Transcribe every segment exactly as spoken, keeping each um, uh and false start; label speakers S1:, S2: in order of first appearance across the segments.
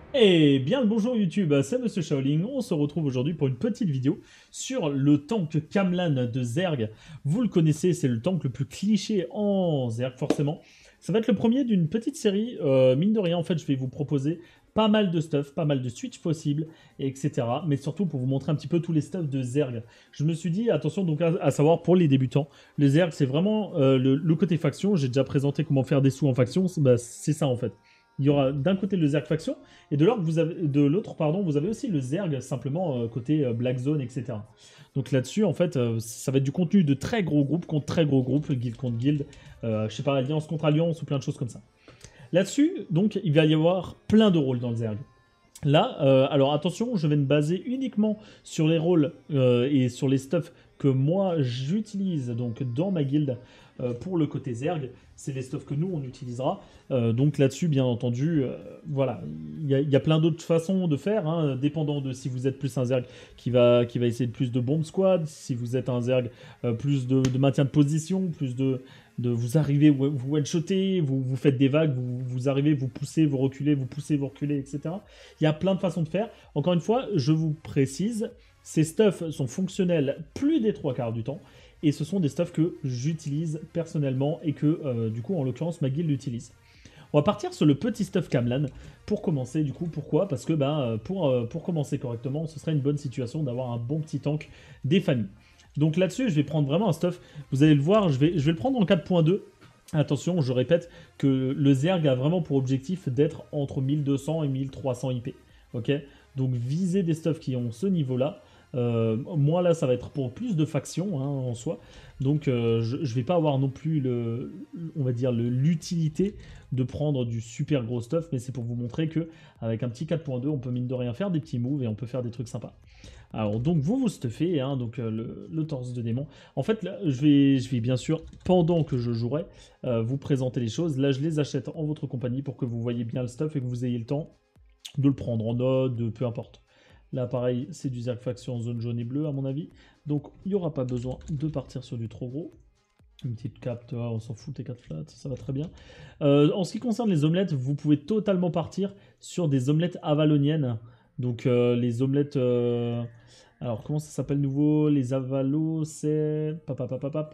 S1: Eh bien le bonjour YouTube, c'est Monsieur Shaolin, on se retrouve aujourd'hui pour une petite vidéo sur le tank Camlan de Zerg. Vous le connaissez, c'est le tank le plus cliché en Zerg forcément. Ça va être le premier d'une petite série, euh, mine de rien en fait je vais vous proposer pas mal de stuff, pas mal de switch possibles, et cetera. Mais surtout pour vous montrer un petit peu tous les stuff de Zerg. Je me suis dit, attention donc à, à savoir pour les débutants, le Zerg c'est vraiment euh, le, le côté faction, j'ai déjà présenté comment faire des sous en faction, c'est bah, c'est ça en fait. Il y aura d'un côté le Zerg faction, et de l'autre, vous avez, de l'autre, pardon, vous avez aussi le Zerg, simplement euh, côté euh, Black Zone, et cetera. Donc là-dessus, en fait, euh, ça va être du contenu de très gros groupes contre très gros groupes, guild contre guild, euh, je sais pas, alliance contre alliance ou plein de choses comme ça. Là-dessus, donc, il va y avoir plein de rôles dans le Zerg. Là, euh, alors attention, je vais me baser uniquement sur les rôles euh, et sur les stuffs que moi j'utilise donc dans ma guilde euh, pour le côté Zerg. C'est les stuffs que nous on utilisera. Euh, donc là-dessus, bien entendu, euh, voilà, il y, y, a plein d'autres façons de faire, hein, dépendant de si vous êtes plus un Zerg qui va, qui va essayer de plus de bomb squad, si vous êtes un Zerg euh, plus de, de maintien de position, plus de, de vous arrivez, vous, vous one-shotez, vous, vous faites des vagues, vous, vous arrivez, vous poussez, vous reculez, vous poussez, vous reculez, et cetera. Il y a plein de façons de faire. Encore une fois, je vous précise, ces stuffs sont fonctionnels plus des trois quarts du temps. Et ce sont des stuffs que j'utilise personnellement et que, euh, du coup, en l'occurrence, ma guilde utilise. On va partir sur le petit stuff Camlan pour commencer, du coup. Pourquoi? Parce que ben, pour, euh, pour commencer correctement, ce serait une bonne situation d'avoir un bon petit tank des familles. Donc là-dessus, je vais prendre vraiment un stuff. Vous allez le voir, je vais, je vais le prendre en quatre point deux. Attention, je répète que le Zerg a vraiment pour objectif d'être entre mille deux cents et mille trois cents I P. Ok, donc visez des stuffs qui ont ce niveau-là. Euh, moi là, ça va être pour plus de factions hein, en soi. Donc euh, je, je vais pas avoir non plus le, on va dire l'utilité de prendre du super gros stuff, mais c'est pour vous montrer que avec un petit quatre point deux, on peut mine de rien faire des petits moves et on peut faire des trucs sympas. Alors donc vous vous stuffez, hein, donc euh, le, le torse de démon. En fait là, je vais, je vais bien sûr pendant que je jouerai euh, vous présenter les choses. Là je les achète en votre compagnie pour que vous voyez bien le stuff et que vous ayez le temps de le prendre en note, de peu importe. Là pareil c'est du Zerg faction en zone jaune et bleue à mon avis. Donc il n'y aura pas besoin de partir sur du trop gros. Une petite cap, tu vois, on s'en fout, tes quatre flats, ça va très bien. Euh, en ce qui concerne les omelettes, vous pouvez totalement partir sur des omelettes avaloniennes. Donc euh, les omelettes... Euh... Alors comment ça s'appelle nouveau? Les avalos, c'est... Papapapapap.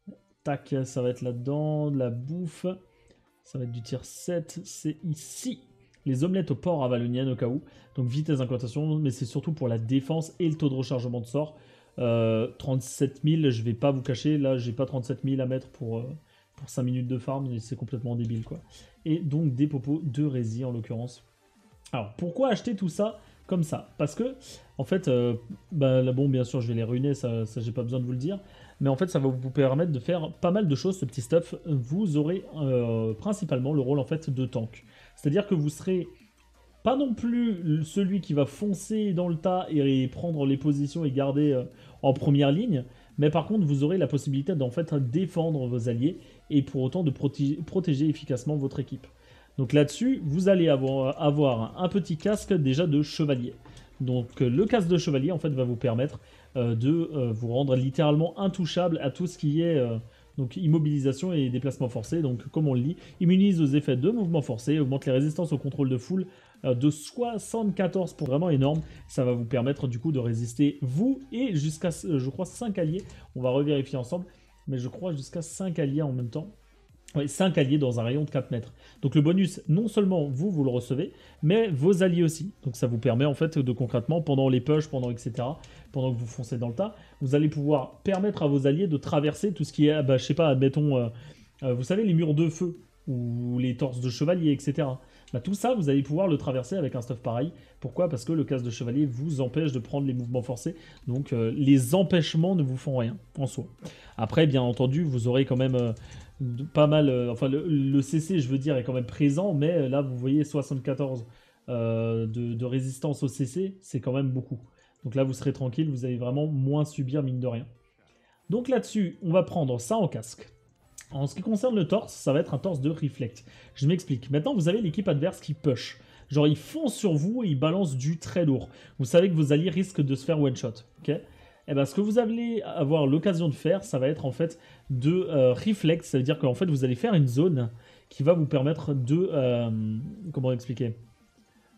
S1: Tac, ça va être là-dedans, de la bouffe. Ça va être du tier sept, c'est ici. Les omelettes au porc avalonienne au cas où. Donc vitesse d'incantation, mais c'est surtout pour la défense et le taux de rechargement de sort. Euh, trente-sept mille, je vais pas vous cacher, là j'ai pas trente-sept mille à mettre pour, euh, pour cinq minutes de farm, c'est complètement débile quoi. Et donc des popos de rési en l'occurrence. Alors pourquoi acheter tout ça comme ça? Parce que en fait, euh, bah, là, bon bien sûr je vais les ruiner, ça, ça j'ai pas besoin de vous le dire, mais en fait ça va vous permettre de faire pas mal de choses ce petit stuff. Vous aurez euh, principalement le rôle en fait de tank. C'est-à-dire que vous serez pas non plus celui qui va foncer dans le tas et prendre les positions et garder euh, en première ligne, mais par contre vous aurez la possibilité d'en fait défendre vos alliés et pour autant de protéger, protéger efficacement votre équipe. Donc là-dessus, vous allez avoir, avoir un petit casque déjà de chevalier. Donc le casque de chevalier en fait va vous permettre euh, de euh, vous rendre littéralement intouchable à tout ce qui est euh, donc immobilisation et déplacement forcé. Donc comme on le lit, immunise aux effets de mouvement forcé, augmente les résistances au contrôle de foule euh, de soixante-quatorze pour vraiment énorme. Ça va vous permettre du coup de résister vous et jusqu'à euh, je crois cinq alliés. On va revérifier ensemble, mais je crois jusqu'à cinq alliés en même temps. Oui, cinq alliés dans un rayon de quatre mètres. Donc le bonus, non seulement vous, vous le recevez, mais vos alliés aussi. Donc ça vous permet en fait de concrètement, pendant les pushs, pendant et cetera, pendant que vous foncez dans le tas, vous allez pouvoir permettre à vos alliés de traverser tout ce qui est, bah, je sais pas, admettons, euh, euh, vous savez, les murs de feu, ou les torses de chevalier, et cetera. Bah, tout ça, vous allez pouvoir le traverser avec un stuff pareil. Pourquoi? Parce que le casque de chevalier vous empêche de prendre les mouvements forcés. Donc euh, les empêchements ne vous font rien en soi. Après, bien entendu, vous aurez quand même... Euh, pas mal, euh, enfin le, le C C je veux dire est quand même présent, mais là vous voyez soixante-quatorze euh, de, de résistance au C C, c'est quand même beaucoup. Donc là vous serez tranquille, vous allez vraiment moins subir mine de rien. Donc là-dessus, on va prendre ça en casque. En ce qui concerne le torse, ça va être un torse de reflect. Je m'explique. Maintenant vous avez l'équipe adverse qui push. Genre ils foncent sur vous et ils balancent du très lourd. Vous savez que vos alliés risquent de se faire one shot, ok? Eh ben, ce que vous allez avoir l'occasion de faire, ça va être en fait de euh, reflect, ça veut dire qu'en fait vous allez faire une zone qui va vous permettre de... Euh, comment expliquer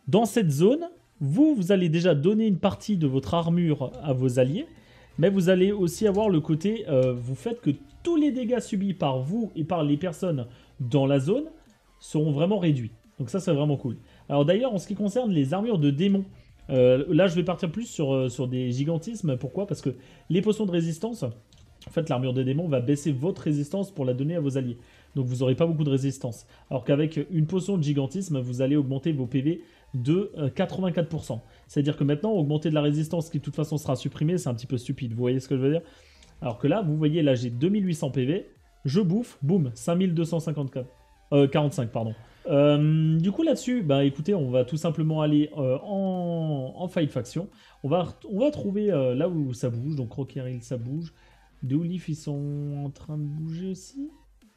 S1: Dans cette zone, vous, vous allez déjà donner une partie de votre armure à vos alliés, mais vous allez aussi avoir le côté, euh, vous faites que tous les dégâts subis par vous et par les personnes dans la zone seront vraiment réduits. Donc ça, c'est vraiment cool. Alors d'ailleurs, en ce qui concerne les armures de démons, euh, là, je vais partir plus sur, euh, sur des gigantismes. Pourquoi? Parce que les potions de résistance, en fait, l'armure de démons va baisser votre résistance pour la donner à vos alliés. Donc vous n'aurez pas beaucoup de résistance. Alors qu'avec une potion de gigantisme, vous allez augmenter vos P V de euh, quatre-vingt-quatre pour cent. C'est-à-dire que maintenant, augmenter de la résistance qui de toute façon sera supprimée, c'est un petit peu stupide. Vous voyez ce que je veux dire? Alors que là, vous voyez, là j'ai deux mille huit cents P V, je bouffe, boum, cinq mille deux cent cinquante-quatre. Euh, quarante-cinq, pardon. Euh, du coup là-dessus, bah écoutez, on va tout simplement aller euh, en, en fight faction. On va, on va trouver euh, là où ça bouge, donc Crockeril ça bouge. Deolif ils sont en train de bouger aussi.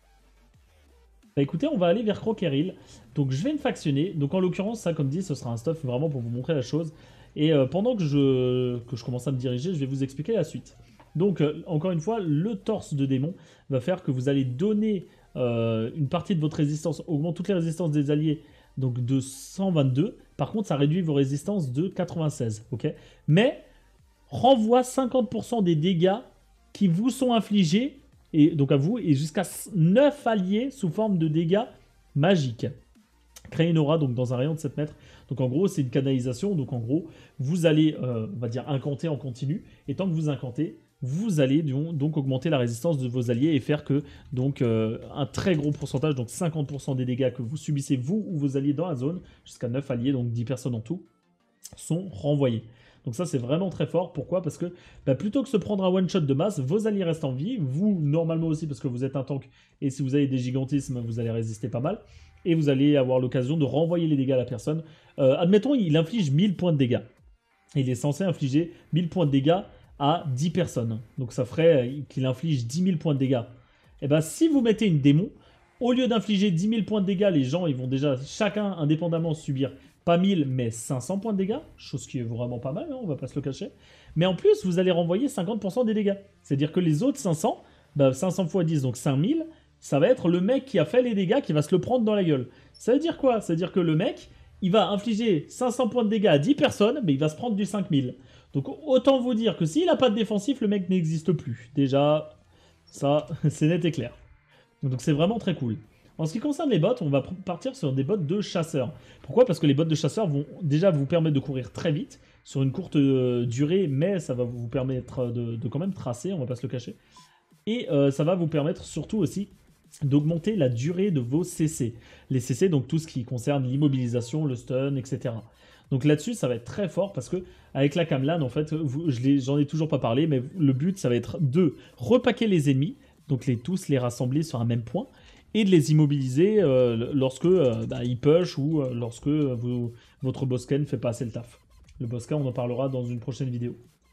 S1: Bah écoutez, on va aller vers Crockeril. Donc je vais me factionner. Donc en l'occurrence, ça comme dit, ce sera un stuff vraiment pour vous montrer la chose. Et euh, pendant que je, que je commence à me diriger, je vais vous expliquer la suite. Donc euh, encore une fois, le torse de démon va faire que vous allez donner euh, une partie de votre résistance, augmente toutes les résistances des alliés, donc de cent vingt-deux. Par contre, ça réduit vos résistances de quatre-vingt-seize. Ok, mais renvoie cinquante pour cent des dégâts qui vous sont infligés, et donc à vous, et jusqu'à neuf alliés sous forme de dégâts magiques. Créer une aura donc dans un rayon de sept mètres. Donc en gros, c'est une canalisation. Donc en gros, vous allez, euh, on va dire, incanter en continu. Et tant que vous incantez, vous allez donc augmenter la résistance de vos alliés et faire que donc euh, un très gros pourcentage, donc cinquante pour cent des dégâts que vous subissez vous ou vos alliés dans la zone, jusqu'à neuf alliés, donc dix personnes en tout, sont renvoyés. Donc ça c'est vraiment très fort. Pourquoi? Parce que bah, plutôt que se prendre un one shot de masse, vos alliés restent en vie, vous normalement aussi parce que vous êtes un tank et si vous avez des gigantismes, vous allez résister pas mal. Et vous allez avoir l'occasion de renvoyer les dégâts à la personne. Euh, admettons, il inflige mille points de dégâts. Il est censé infliger mille points de dégâts à dix personnes. Donc ça ferait qu'il inflige dix mille points de dégâts. Et bien si vous mettez une démon, au lieu d'infliger dix mille points de dégâts, les gens ils vont déjà chacun indépendamment subir pas mille mais cinq cents points de dégâts. Chose qui est vraiment pas mal, hein, on va pas se le cacher. Mais en plus, vous allez renvoyer cinquante pour cent des dégâts. C'est-à-dire que les autres cinq cents, bah cinq cents fois dix, donc cinq mille, ça va être le mec qui a fait les dégâts qui va se le prendre dans la gueule. Ça veut dire quoi? Ça veut dire que le mec, il va infliger cinq cents points de dégâts à dix personnes, mais il va se prendre du cinq mille. Donc autant vous dire que s'il n'a pas de défensif, le mec n'existe plus. Déjà, ça, c'est net et clair. Donc c'est vraiment très cool. En ce qui concerne les bots, on va partir sur des bots de chasseurs. Pourquoi? Parce que les bots de chasseurs vont déjà vous permettre de courir très vite, sur une courte euh, durée, mais ça va vous permettre de, de quand même tracer, on va pas se le cacher. Et euh, ça va vous permettre surtout aussi d'augmenter la durée de vos C C. Les C C, donc tout ce qui concerne l'immobilisation, le stun, et cetera. Donc là-dessus, ça va être très fort parce que avec la Camlan, en fait, j'en ai toujours pas parlé, mais le but, ça va être de repacker les ennemis, donc les tous les rassembler sur un même point, et de les immobiliser euh, lorsque euh, bah, ils push ou euh, lorsque vous, votre bosscan ne fait pas assez le taf. Le bosscan, on en parlera dans une prochaine vidéo.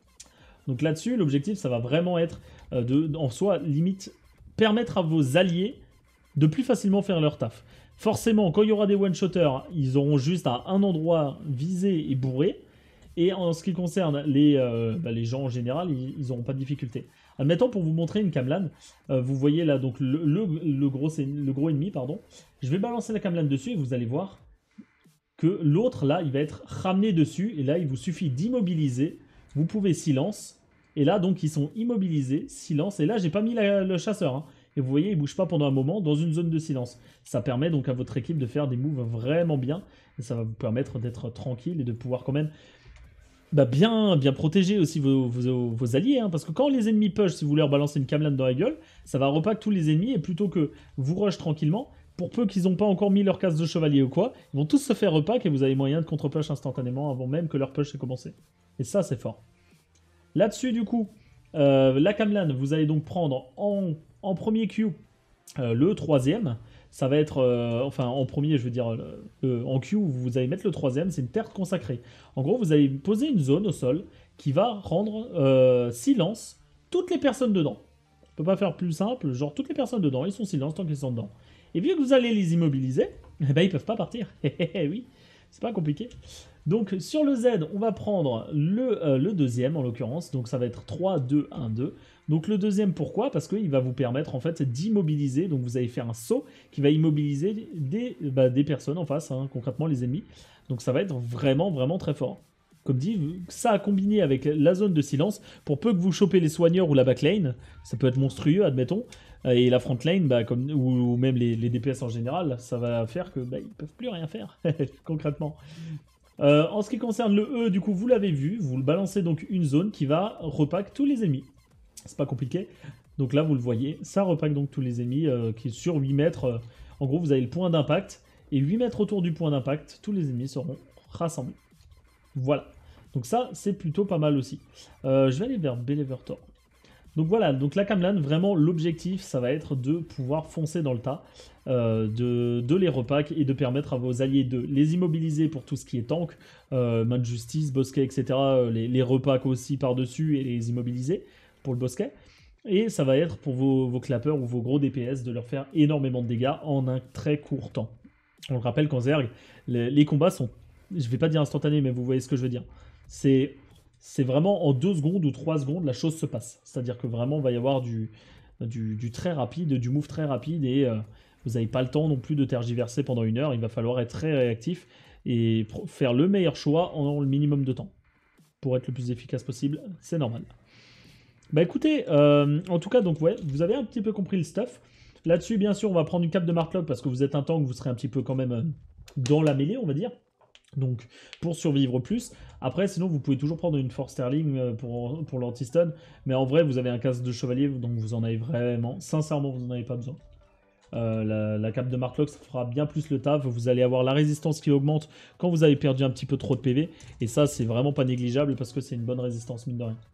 S1: Donc là-dessus, l'objectif, ça va vraiment être euh, de, en soi, limite, permettre à vos alliés de plus facilement faire leur taf. Forcément, quand il y aura des one-shotters, ils auront juste à un endroit visé et bourré. Et en ce qui concerne les, euh, bah, les gens en général, ils n'auront pas de difficulté. Admettons, pour vous montrer une Camlan, euh, vous voyez là donc le, le, le, gros, le gros ennemi, pardon. Je vais balancer la Camlan dessus et vous allez voir que l'autre là, il va être ramené dessus. Et là, il vous suffit d'immobiliser. Vous pouvez silence. Et là, donc, ils sont immobilisés, silence. Et là, j'ai pas mis la, le chasseur. Hein. Et vous voyez, il bouge pas pendant un moment dans une zone de silence. Ça permet donc à votre équipe de faire des moves vraiment bien. Et ça va vous permettre d'être tranquille et de pouvoir quand même bah, bien, bien protéger aussi vos, vos, vos alliés. Hein. Parce que quand les ennemis push, si vous leur balancez une Camlan dans la gueule, ça va repack tous les ennemis. Et plutôt que vous rush tranquillement, pour peu qu'ils n'ont pas encore mis leur casse de chevalier ou quoi, ils vont tous se faire repack et vous avez moyen de contre-push instantanément avant même que leur push ait commencé. Et ça, c'est fort. Là-dessus, du coup, euh, la Camlan, vous allez donc prendre en, en premier Q euh, le troisième. Ça va être, euh, enfin en premier, je veux dire, euh, en Q, vous allez mettre le troisième, c'est une terre consacrée. En gros, vous allez poser une zone au sol qui va rendre euh, silence toutes les personnes dedans. On ne peut pas faire plus simple, genre toutes les personnes dedans, ils sont silence tant qu'ils sont dedans. Et vu que vous allez les immobiliser, eh ben, ils ne peuvent pas partir. Oui, c'est pas compliqué. Donc sur le Z, on va prendre le, euh, le deuxième en l'occurrence, donc ça va être trois, deux, un, deux. Donc le deuxième, pourquoi? Parce qu'il va vous permettre en fait d'immobiliser, donc vous allez faire un saut qui va immobiliser des, bah, des personnes en face, hein, concrètement les ennemis. Donc ça va être vraiment vraiment très fort. Comme dit, ça a combiné avec la zone de silence, pour peu que vous chopez les soigneurs ou la backlane, ça peut être monstrueux, admettons, et la frontlane, bah, comme, ou, ou même les, les D P S en général, ça va faire que bah, ils peuvent plus rien faire, concrètement. Euh, en ce qui concerne le E, du coup, vous l'avez vu, vous le balancez donc une zone qui va repack tous les ennemis. C'est pas compliqué. Donc là, vous le voyez, ça repack donc tous les ennemis euh, qui est sur huit mètres. Euh, en gros, vous avez le point d'impact, et huit mètres autour du point d'impact, tous les ennemis seront rassemblés. Voilà. Donc ça, c'est plutôt pas mal aussi. Euh, je vais aller vers Belevertor. Donc voilà, donc la Camlan, vraiment l'objectif, ça va être de pouvoir foncer dans le tas, euh, de, de les repack et de permettre à vos alliés de les immobiliser pour tout ce qui est tank, euh, main de justice, bosquet, et cetera. Euh, les, les repack aussi par-dessus et les immobiliser pour le bosquet. Et ça va être pour vos, vos clappers ou vos gros D P S de leur faire énormément de dégâts en un très court temps. On le rappelle qu'en Zerg, les, les combats sont, je vais pas dire instantanés, mais vous voyez ce que je veux dire. C'est... C'est vraiment en deux secondes ou trois secondes, la chose se passe. C'est-à-dire que vraiment, il va y avoir du, du, du très rapide, du move très rapide, et euh, vous n'avez pas le temps non plus de tergiverser pendant une heure. Il va falloir être très réactif et faire le meilleur choix en le minimum de temps. Pour être le plus efficace possible, c'est normal. Bah écoutez, euh, en tout cas, donc ouais, vous avez un petit peu compris le stuff. Là-dessus, bien sûr, on va prendre une cape de Marklock parce que vous êtes un tank, vous serez un petit peu quand même euh, dans la mêlée, on va dire. Donc, pour survivre plus. Après, sinon, vous pouvez toujours prendre une force Sterling pour, pour l'anti-stun. Mais en vrai, vous avez un casque de chevalier, donc vous en avez vraiment. Sincèrement, vous n'en avez pas besoin. Euh, la, la cape de Marklock, ça fera bien plus le taf. Vous allez avoir la résistance qui augmente quand vous avez perdu un petit peu trop de P V. Et ça, c'est vraiment pas négligeable parce que c'est une bonne résistance, mine de rien.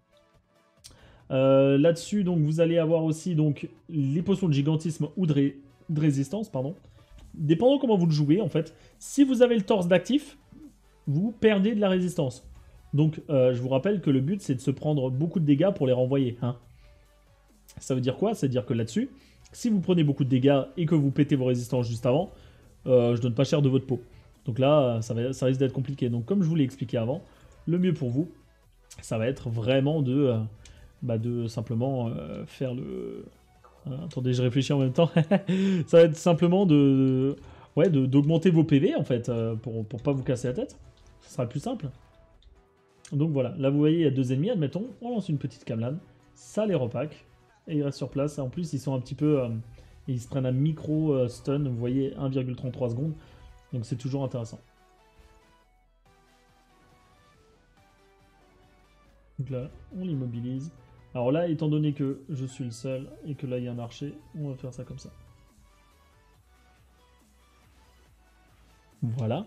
S1: Euh, Là-dessus, donc, vous allez avoir aussi donc, les potions de gigantisme ou de, ré, de résistance, pardon. Dépendant comment vous le jouez, en fait. Si vous avez le torse d'actif, vous perdez de la résistance. Donc, euh, je vous rappelle que le but, c'est de se prendre beaucoup de dégâts pour les renvoyer. Hein. Ça veut dire quoi? Ça veut dire que là-dessus, si vous prenez beaucoup de dégâts et que vous pétez vos résistances juste avant, euh, je donne pas cher de votre peau. Donc là, ça, va, ça risque d'être compliqué. Donc, comme je vous l'ai expliqué avant, le mieux pour vous, ça va être vraiment de, euh, bah de simplement euh, faire le... Euh, attendez, je réfléchis en même temps. Ça va être simplement de... Ouais, d'augmenter vos P V, en fait, euh, pour, pour pas vous casser la tête. Ce sera plus simple. Donc voilà, là vous voyez, il y a deux ennemis, admettons, on lance une petite Camlan, ça les repack, et ils restent sur place. En plus, ils sont un petit peu... Euh, ils se prennent un micro euh, stun, vous voyez, un virgule trente-trois secondes, donc c'est toujours intéressant. Donc là, on l'immobilise. Alors là, étant donné que je suis le seul, et que là il y a un archer, on va faire ça comme ça. Voilà.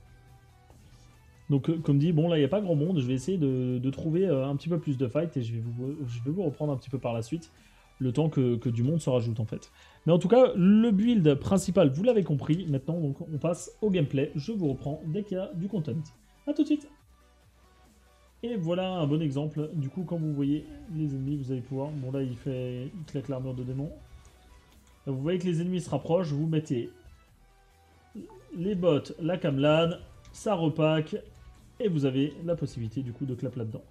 S1: Donc, euh, comme dit, bon, là, il n'y a pas grand monde. Je vais essayer de, de trouver euh, un petit peu plus de fight et je vais, vous, je vais vous reprendre un petit peu par la suite, le temps que, que du monde se rajoute, en fait. Mais en tout cas, le build principal, vous l'avez compris. Maintenant, donc, on passe au gameplay. Je vous reprends dès qu'il y a du content. A tout de suite. Et voilà un bon exemple. Du coup, quand vous voyez les ennemis, vous allez pouvoir... Bon, là, il fait... Il claque l'armure de démon. Là, vous voyez que les ennemis se rapprochent. Vous mettez les bots, la Camlan, ça repack... Et vous avez la possibilité du coup de clap là-dedans.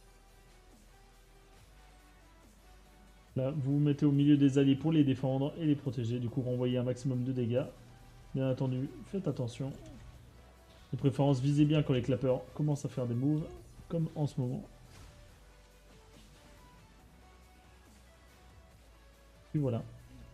S1: Là, vous vous mettez au milieu des alliés pour les défendre et les protéger. Du coup, renvoyer un maximum de dégâts. Bien entendu, faites attention. De préférence, visez bien quand les clappers commencent à faire des moves, comme en ce moment. Et voilà.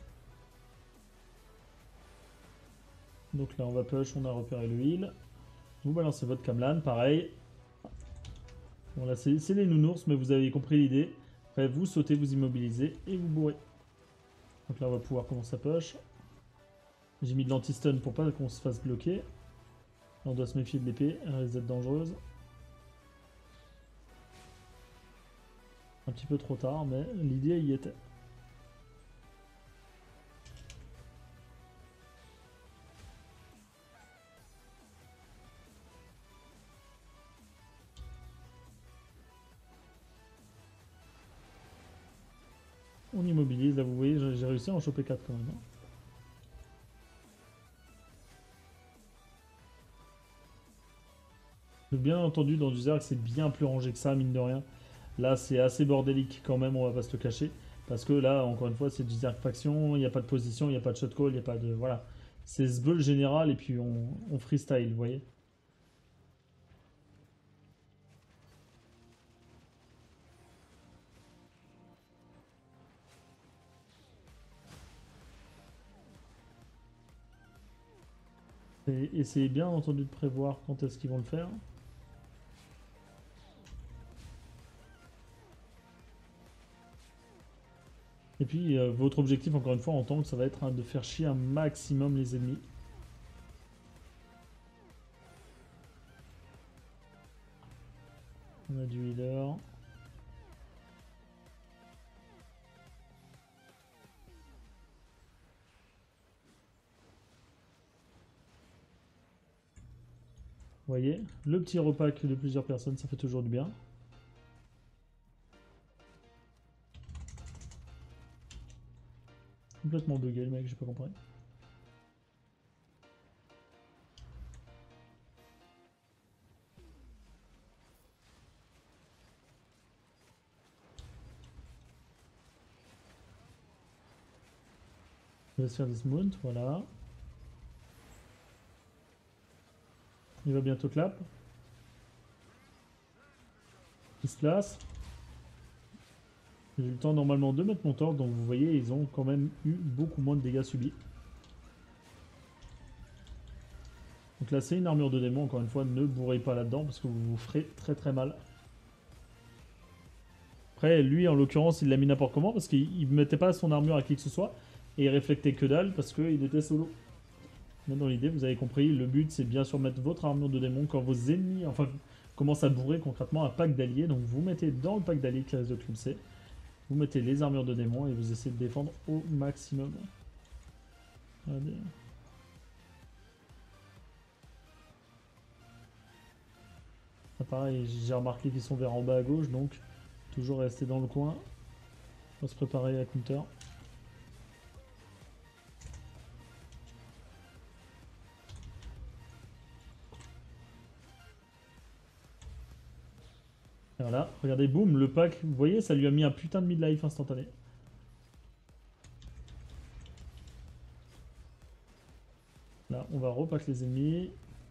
S1: Donc là, on va push, on a repéré le heal. Vous balancez votre Camlan, pareil. Bon là, c'est les nounours, mais vous avez compris l'idée. Après, vous sautez, vous immobilisez et vous bourrez. Donc là, on va pouvoir commencer à push. J'ai mis de l'anti-stun pour pas qu'on se fasse bloquer. On doit se méfier de l'épée, elle risque d'être dangereuse. Un petit peu trop tard, mais l'idée y était. On immobilise, là vous voyez, j'ai réussi à en choper quatre quand même. Hein. Donc bien entendu, dans du Zerg, c'est bien plus rangé que ça, mine de rien. Là, c'est assez bordélique quand même, on va pas se le cacher. Parce que là, encore une fois, c'est du Zerg faction, il n'y a pas de position, il n'y a pas de shot call, il n'y a pas de... Voilà. C'est ce bull général et puis on, on freestyle, vous voyez. Et essayez bien entendu de prévoir quand est-ce qu'ils vont le faire. Et puis, euh, votre objectif, encore une fois, en tank, ça va être hein, de faire chier un maximum les ennemis. On a du healer. Vous voyez, le petit repack de plusieurs personnes, ça fait toujours du bien. Complètement bugué le mec, j'ai pas compris. Il va se faire dismount, voilà. Il va bientôt clap. Il se place. J'ai eu le temps normalement de mettre mon tort, donc vous voyez, ils ont quand même eu beaucoup moins de dégâts subis. Donc là, c'est une armure de démon, encore une fois, ne bourrez pas là-dedans parce que vous vous ferez très très mal. Après, lui, en l'occurrence, il l'a mis n'importe comment parce qu'il ne mettait pas son armure à qui que ce soit et il réflectait que dalle parce qu'il était solo. Mais dans l'idée, vous avez compris, le but, c'est bien sûr mettre votre armure de démon quand vos ennemis, enfin, commencent à bourrer concrètement un pack d'alliés. Donc vous mettez dans le pack d'alliés qui reste de Crimson, vous mettez les armures de démon et vous essayez de défendre au maximum. Allez. Ah, pareil, j'ai remarqué qu'ils sont vers en bas à gauche, donc toujours rester dans le coin. On va se préparer à counter. Et voilà, regardez, boum, le pack, vous voyez, ça lui a mis un putain de midlife instantané. Là, on va repack les ennemis.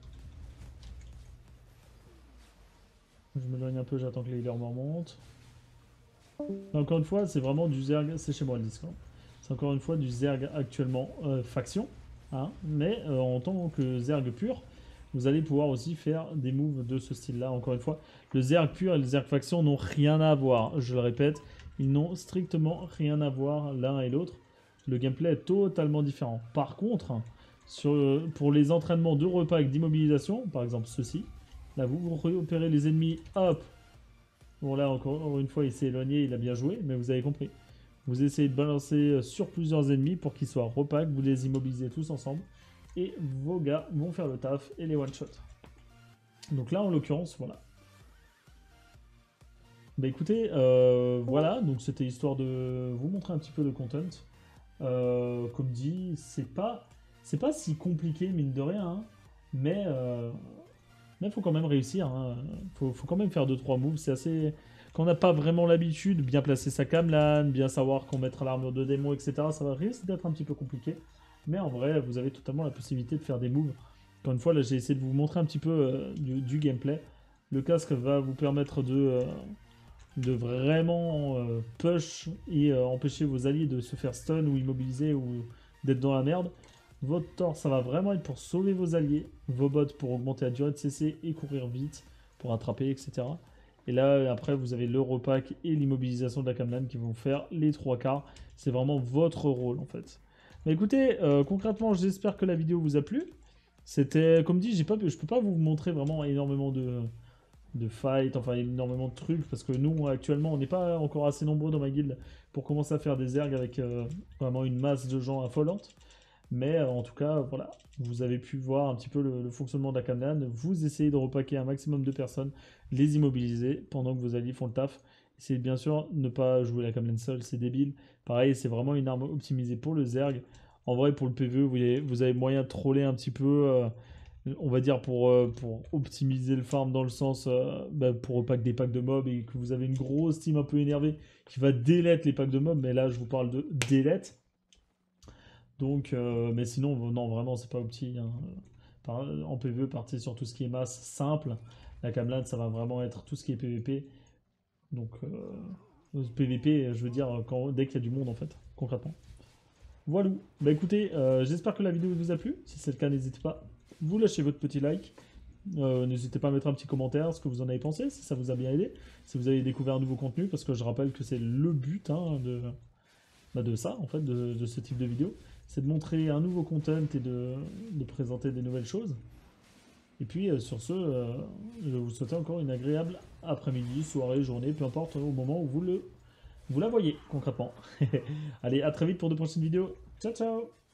S1: Je m'éloigne un peu, j'attends que les healers me remontent. Encore une fois, c'est vraiment du Zerg, c'est chez moi le Discord. C'est encore une fois du Zerg actuellement euh, faction, hein, mais euh, en tant que Zerg pur, vous allez pouvoir aussi faire des moves de ce style-là. Encore une fois, le Zerg pur et le Zerg faction n'ont rien à voir. Je le répète, ils n'ont strictement rien à voir l'un et l'autre. Le gameplay est totalement différent. Par contre, sur, pour les entraînements de repas avec d'immobilisation, par exemple ceci, là vous, vous repérez les ennemis, hop. Bon là encore une fois il s'est éloigné, il a bien joué, mais vous avez compris. Vous essayez de balancer sur plusieurs ennemis pour qu'ils soient repack, vous les immobilisez tous ensemble. Et vos gars vont faire le taf et les one-shot. Donc là en l'occurrence, voilà. Bah écoutez, euh, voilà, donc c'était histoire de vous montrer un petit peu le content. Euh, comme dit, c'est pas, c'est pas si compliqué mine de rien, hein, mais... Euh, Mais il faut quand même réussir, hein. faut, faut quand même faire deux trois moves, c'est assez... Quand on n'a pas vraiment l'habitude, bien placer sa Camlan, bien savoir qu'on mettra l'armure de démon, et cetera, ça va risque d'être un petit peu compliqué. Mais en vrai, vous avez totalement la possibilité de faire des moves. Encore une fois, là j'ai essayé de vous montrer un petit peu euh, du, du gameplay. Le casque va vous permettre de, euh, de vraiment euh, push et euh, empêcher vos alliés de se faire stun ou immobiliser ou d'être dans la merde. Votre torse, ça va vraiment être pour sauver vos alliés, vos bots pour augmenter la durée de C C et courir vite pour attraper, et cetera. Et là, après, vous avez le repack et l'immobilisation de la Camlan qui vont faire les trois quarts. C'est vraiment votre rôle, en fait. Mais écoutez, euh, concrètement, j'espère que la vidéo vous a plu. C'était, comme dit, j'ai pas, je peux pas vous montrer vraiment énormément de, de fights, enfin énormément de trucs, parce que nous, actuellement, on n'est pas encore assez nombreux dans ma guilde pour commencer à faire des ergs avec euh, vraiment une masse de gens affolante. Mais euh, en tout cas, voilà, vous avez pu voir un petit peu le, le fonctionnement de la Camlan. Vous essayez de repacker un maximum de personnes, les immobiliser pendant que vos alliés font le taf. Essayez bien sûr de ne pas jouer la Camlan seule, c'est débile. Pareil, c'est vraiment une arme optimisée pour le Zerg. En vrai, pour le P V E, vous avez, vous avez moyen de troller un petit peu. Euh, on va dire pour, euh, pour optimiser le farm dans le sens euh, bah, pour pack des packs de mobs et que vous avez une grosse team un peu énervée qui va délette les packs de mobs, mais là je vous parle de délette. Donc, euh, mais sinon, non, vraiment, c'est pas opti. Hein. Par- en P V E, partez sur tout ce qui est masse simple. La Camlan, ça va vraiment être tout ce qui est P V P. Donc, euh, P V P, je veux dire, quand, dès qu'il y a du monde, en fait, concrètement. Voilà. Bah écoutez, euh, j'espère que la vidéo vous a plu. Si c'est le cas, n'hésitez pas. Vous lâchez votre petit like. Euh, n'hésitez pas à mettre un petit commentaire, ce que vous en avez pensé, si ça vous a bien aidé. Si vous avez découvert un nouveau contenu, parce que je rappelle que c'est le but hein, de, bah, de ça, en fait, de, de ce type de vidéo. C'est de montrer un nouveau content et de, de présenter des nouvelles choses. Et puis euh, sur ce, euh, je vais vous souhaiter encore une agréable après-midi, soirée, journée, peu importe au moment où vous, le, vous la voyez concrètement. Allez, à très vite pour de prochaines vidéos. Ciao, ciao!